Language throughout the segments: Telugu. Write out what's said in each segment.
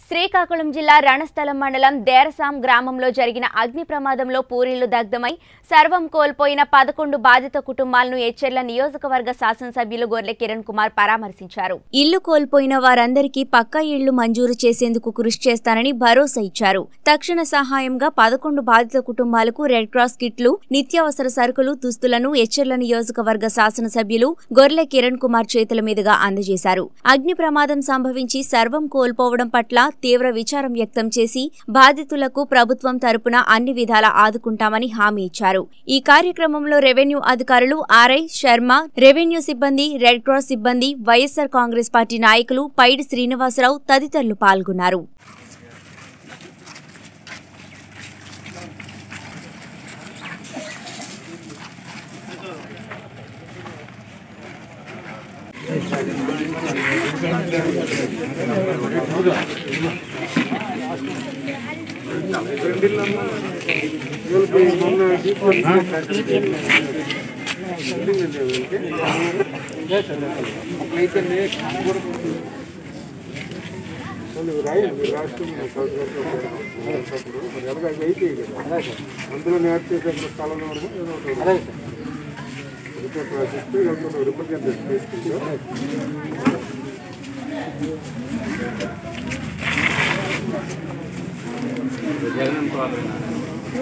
శ్రీకాకుళం జిల్లా రణస్థలం మండలం దేరసాం గ్రామంలో జరిగిన అగ్ని ప్రమాదంలో పూరీలు దగ్ధమై సర్వం కోల్పోయిన 11 బాధిత కుటుంబాలను ఎచ్చెర్ల నియోజకవర్గ శాసనసభ్యులు గొర్లె కిరణ్ కుమార్ పరామర్శించారు. ఇల్లు కోల్పోయిన వారందరికీ పక్కా ఇళ్లు మంజూరు చేసేందుకు కృషి చేస్తానని భరోసా ఇచ్చారు. తక్షణ సహాయంగా 11 బాధిత కుటుంబాలకు రెడ్ క్రాస్ కిట్లు, నిత్యావసర సరుకులు, దుస్తులను ఎచ్చెర్ల నియోజకవర్గ శాసనసభ్యులు గొర్లె కిరణ్ కుమార్ చేతుల మీదుగా అందజేశారు. అగ్ని ప్రమాదం సంభవించి సర్వం కోల్పోవడం పట్ల తీవ్ర విచారం వ్యక్తం చేసి బాధితులకు ప్రభుత్వం తరపున అన్ని విధాలా ఆదుకుంటామని హామీ ఇచ్చారు. ఈ కార్యక్రమంలో రెవెన్యూ అధికారులు ఆర్ఐ శర్మ, రెవెన్యూ సిబ్బంది, రెడ్ క్రాస్ సిబ్బంది, వైఎస్సార్ కాంగ్రెస్ పార్టీ నాయకులు పైడి శ్రీనివాసరావు తదితరులు పాల్గొన్నారు. అందులో నేర్చేసే స్థలంలో రిప్రజెంటేషన్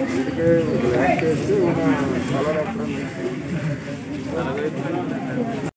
చేసుకుంటూ